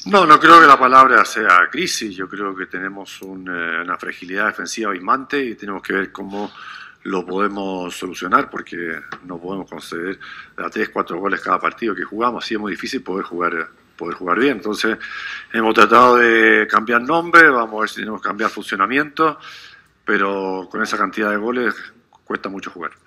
No, no creo que la palabra sea crisis. Yo creo que tenemos una fragilidad defensiva abismante y tenemos que ver cómo lo podemos solucionar, porque no podemos conceder a 3, 4 goles cada partido que jugamos. Así es muy difícil poder jugar bien. Entonces, hemos tratado de cambiar nombre, vamos a ver si tenemos que cambiar funcionamiento, pero con esa cantidad de goles cuesta mucho jugar.